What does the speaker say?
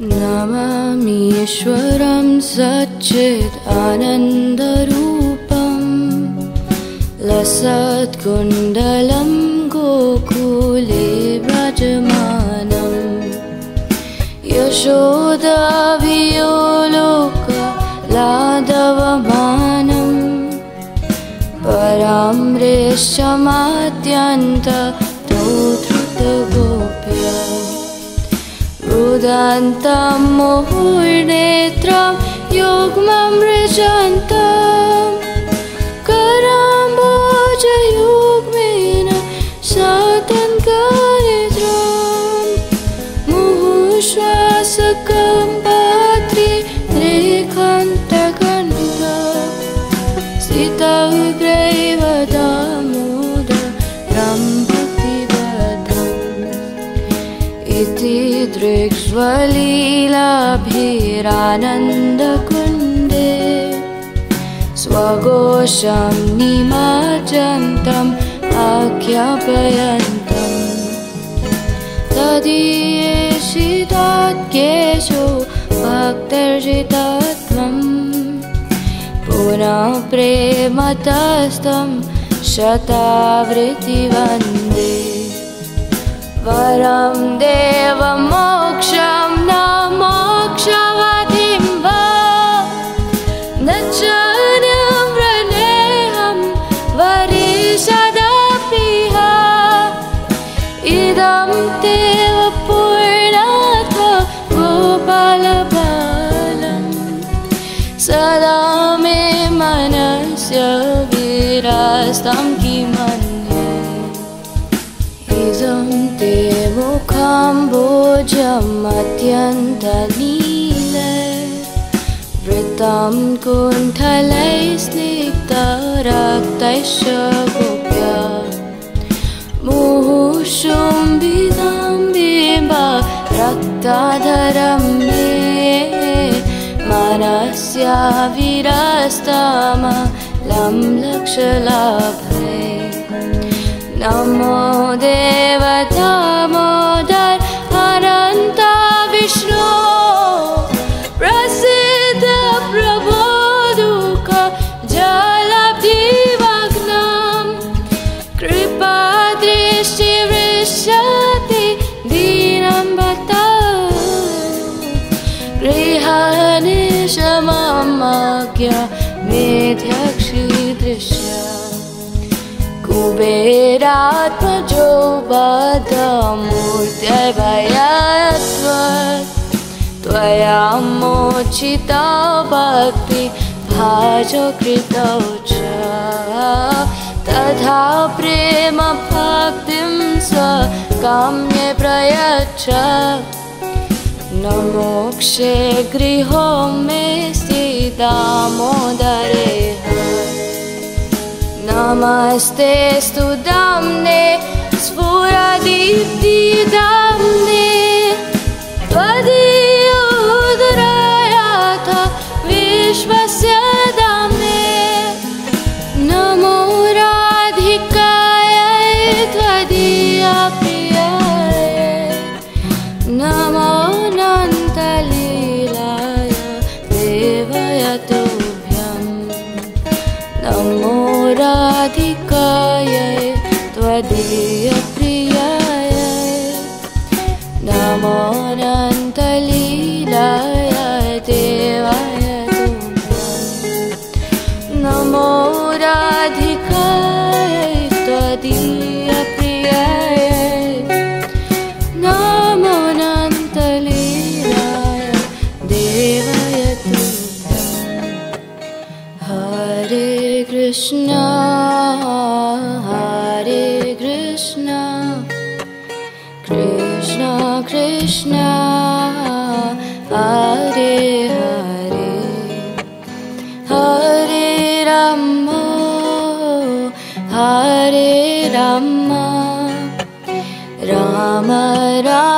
नमामीश्वरं सच्चिदानन्दरूपं लसत्कुण्डलं गोकुले व्रजमानं यशोदाभियोलोकलादवमानं परामृष्टमाद्यन्ततोधृतगोप्या रुदन्तं मुहुर्नेत्रं युग्ममृजन्तं कराम्बोजयुग्मेन शतङ्कनिद्रां मुहुश्वासकम्पात्रित्रिकण्ठकण्ठा सितौग्रैव दामोदरं इति दृक्ष्वलीलाभिरानन्दकुण्डे स्वघोषं निमज्जन्तम् आख्यापयन्तम् तदीयेषिताद्येषो भक्तर्जितत्वं पुनः प्रेमतस्तं शतावृत्ति वन्दे वरं देवमोक्षं न मोक्षवधिं वा न च वृणेऽहं वरिषदपिह इदं देव पूर्णाथ गोपालबालं सदा मे मनस्य विरस्तं किमन्ये इदं ते मुखाम्बोजमत्यन्तनीले वृत्तं कुण्ठलैः स्निग्धरक्तैश्च गोप्या मुहुशुम्भितं बिम्बा रक्ताधरं मे मनस्य विरस्तमलं लक्षलाभे नमो देव दामोदर अनन्त विष्णु प्रसीद प्रभो दुःख जलब्धिमग्नं कृपादृष्टिर्विशति दीनं भक्तानां गृहानिशममज्ञमेध्यक्षीदृश्या कुबेरात्मजो बद्धमूर्त्यभयत्वत् त्वया मोचिता भक्ति भाजो कृतौ च तथा प्रेम भक्तिं स्वकाम्ये प्रयच्छ न मोक्षे गृहो मे दामोदरे नमस्ते स्तुदाम्ने स्फुरदीप्तिदाम्ने त्वदीयोदरायाथ विश्वस्य दाम्ने नमो राधिकायै त्वदीयप्रियायै नमो अनन्तलीलाय देवाय तुभ्यं नमो राधिकायै त्वदीयप्रियायै नमो अनन्तलीलाय देवाय तुभ्यं नमो राधिकायै त्वदीयप्रियायै नमो अनन्तलीलाय देवाय तुभ्यं हरे कृष्णा हरे कृष्णा कृष्ण कृष्ण हरे हरे हरे राम राम राम